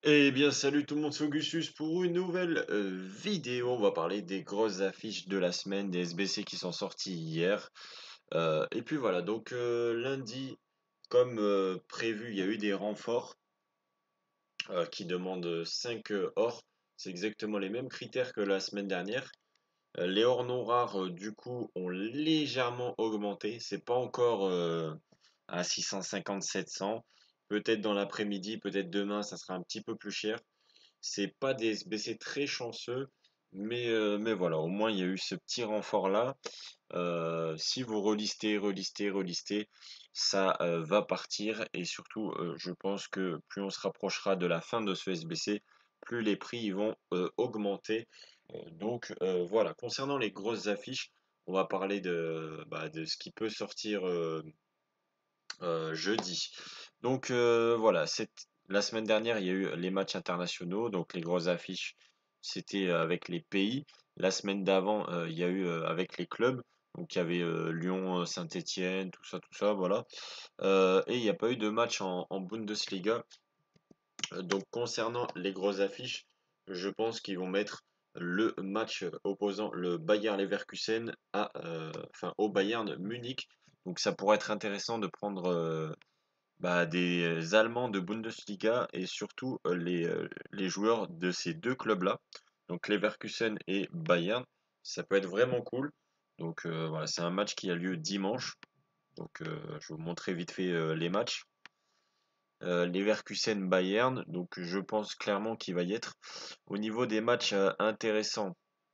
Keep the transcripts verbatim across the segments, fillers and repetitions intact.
Eh bien, salut tout le monde, c'est Augustus pour une nouvelle euh, vidéo. On va parler des grosses affiches de la semaine, des S B C qui sont sortis hier. Euh, et puis voilà, donc euh, lundi, comme euh, prévu, il y a eu des renforts euh, qui demandent cinq euh, ors. C'est exactement les mêmes critères que la semaine dernière. Euh, les ors non rares, euh, du coup, ont légèrement augmenté. C'est pas encore euh, à six cent cinquante sept cents. Peut-être dans l'après-midi, peut-être demain, ça sera un petit peu plus cher. C'est pas des S B C très chanceux, mais, euh, mais voilà, au moins il y a eu ce petit renfort-là. Euh, si vous relistez, relistez, relistez, ça euh, va partir. Et surtout, euh, je pense que plus on se rapprochera de la fin de ce S B C, plus les prix ils vont euh, augmenter. Euh, donc euh, voilà, concernant les grosses affiches, on va parler de, bah, de ce qui peut sortir euh, euh, jeudi. Donc euh, voilà, cette, la semaine dernière, il y a eu les matchs internationaux, donc les grosses affiches, c'était euh, avec les pays. La semaine d'avant, euh, il y a eu euh, avec les clubs, donc il y avait euh, Lyon, euh, Saint-Étienne, tout ça, tout ça, voilà. Euh, et il n'y a pas eu de match en, en Bundesliga. Euh, Donc concernant les grosses affiches, je pense qu'ils vont mettre le match opposant le Bayer Leverkusen à, euh, enfin, au Bayern Munich. Donc ça pourrait être intéressant de prendre euh, bah, des Allemands de Bundesliga et surtout euh, les, euh, les joueurs de ces deux clubs-là, donc Leverkusen et Bayern. Ça peut être vraiment cool. Donc euh, voilà, c'est un match qui a lieu dimanche. Donc euh, je vais vous montrer vite fait euh, les matchs. Euh, Leverkusen Bayern, donc je pense clairement qu'il va y être. Au niveau des matchs euh, intéressants,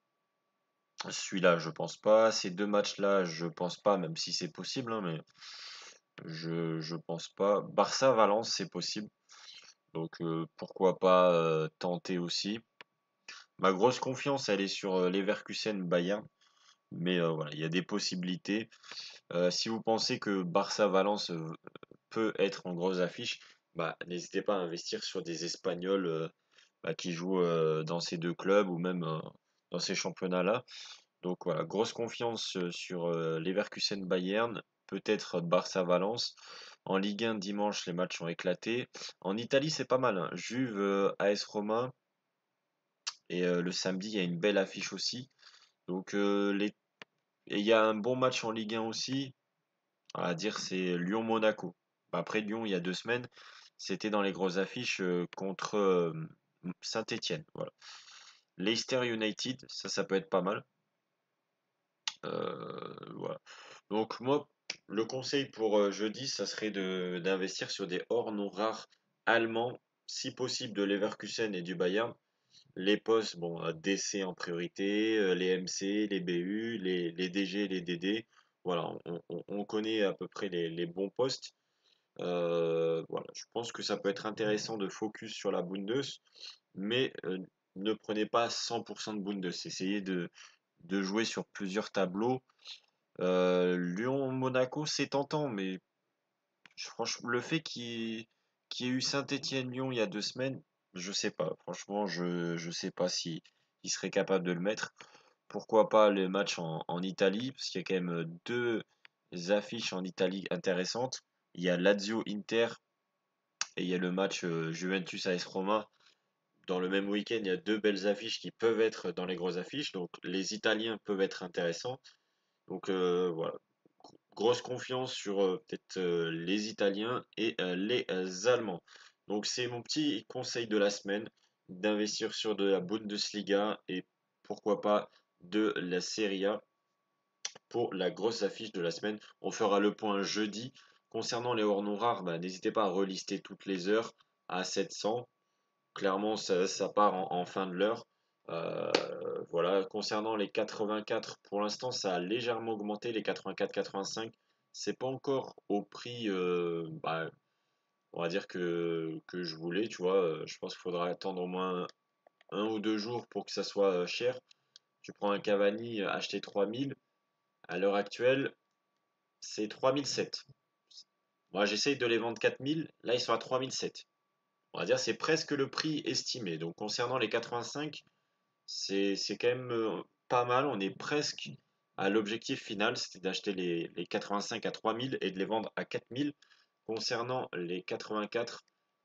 celui-là je pense pas. Ces deux matchs-là je pense pas, même si c'est possible, hein, mais je, je pense pas. Barça-Valence c'est possible. Donc euh, pourquoi pas euh, tenter aussi. Ma grosse confiance, elle est sur euh, Leverkusen Bayern. Mais euh, voilà, il y a des possibilités. Euh, si vous pensez que Barça-Valence euh, peut être en grosse affiche, bah, n'hésitez pas à investir sur des Espagnols euh, bah, qui jouent euh, dans ces deux clubs ou même euh, dans ces championnats-là. Donc voilà, grosse confiance euh, sur euh, Leverkusen Bayern, peut-être Barça-Valence. En Ligue un, dimanche, les matchs ont éclaté. En Italie, c'est pas mal, hein. Juve, euh, A S Roma. Et euh, le samedi, il y a une belle affiche aussi. Donc, euh, les... et il y a un bon match en Ligue un aussi. On va dire, c'est Lyon-Monaco. Bah, après Lyon, il y a deux semaines, c'était dans les grosses affiches euh, contre euh, Saint-Étienne. Voilà. Leicester United, ça, ça peut être pas mal. Euh, voilà. Donc, moi, le conseil pour euh, jeudi, ça serait de d'investir sur des hors non rares allemands, si possible de Leverkusen et du Bayern. Les postes, bon, euh, D C en priorité, euh, les M C, les B U, les, les D G, les D D. Voilà, on, on- on connaît à peu près les, les bons postes. Euh, voilà, je pense que ça peut être intéressant de focus sur la Bundes, mais euh, ne prenez pas cent pour cent de Bundes. Essayez de, de jouer sur plusieurs tableaux. Euh, Lyon-Monaco, c'est tentant, mais je- franchement, le fait qu'il y ait, qu'il y ait eu Saint-Étienne-Lyon il y a deux semaines, je sais pas. Franchement, je je sais pas si il serait capable de le mettre. Pourquoi pas les matchs en, en Italie, parce qu'il y a quand même deux affiches en Italie intéressantes. Il y a Lazio-Inter et il y a le match euh, Juventus-A S Roma. Dans le même week-end, il y a deux belles affiches qui peuvent être dans les grosses affiches. Donc les Italiens peuvent être intéressants. Donc euh, voilà, grosse confiance sur euh, peut-être euh, les Italiens et euh, les euh, Allemands. Donc c'est mon petit conseil de la semaine, d'investir sur de la Bundesliga et pourquoi pas de la Serie A pour la grosse affiche de la semaine. On fera le point jeudi. Concernant les hors non rares, bah, n'hésitez pas à relister toutes les heures à sept cents. Clairement, ça, ça part en, en fin de l'heure. Euh, voilà. Concernant les quatre-vingt-quatre, pour l'instant, ça a légèrement augmenté, les quatre-vingt-quatre quatre-vingt-cinq. C'est pas encore au prix, euh, bah, on va dire que, que je voulais, tu vois. Euh, Je pense qu'il faudra attendre au moins un ou deux jours pour que ça soit euh, cher. Tu prends un Cavani euh, acheté trois mille, à l'heure actuelle, c'est trois mille sept. Moi, j'essaye de les vendre quatre mille, là, ils sont à trois mille sept. On va dire c'est presque le prix estimé. Donc concernant les quatre-vingt-cinq, c'est c'est quand même euh, pas mal. On est presque à l'objectif final, c'était d'acheter les, les quatre-vingt-cinq à trois mille et de les vendre à quatre mille. Concernant les quatre-vingt-quatre,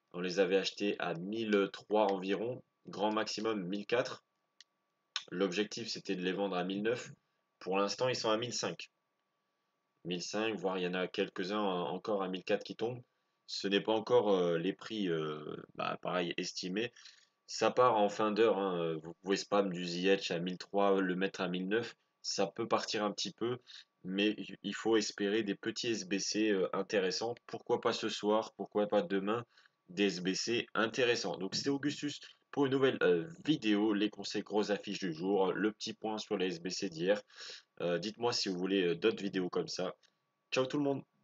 On les avait achetés à mille trois environ, grand maximum mille quatre. L'objectif c'était de les vendre à mille neuf. Pour l'instant, ils sont à mille cinq. mille cinq, voire il y en a quelques-uns encore à mille quatre qui tombent. Ce n'est pas encore euh, les prix, euh, bah, pareil, estimés. Ça part en fin d'heure, hein, euh, Vous pouvez spam du Z H à mille trois, le mettre à mille neuf. Ça peut partir un petit peu, mais il faut espérer des petits S B C euh, intéressants. Pourquoi pas ce soir, pourquoi pas demain, des S B C intéressants. Donc c'était Augustus pour une nouvelle euh, vidéo, les conseils grosses affiches du jour, le petit point sur les S B C d'hier. Euh, dites-moi si vous voulez euh, d'autres vidéos comme ça. Ciao tout le monde!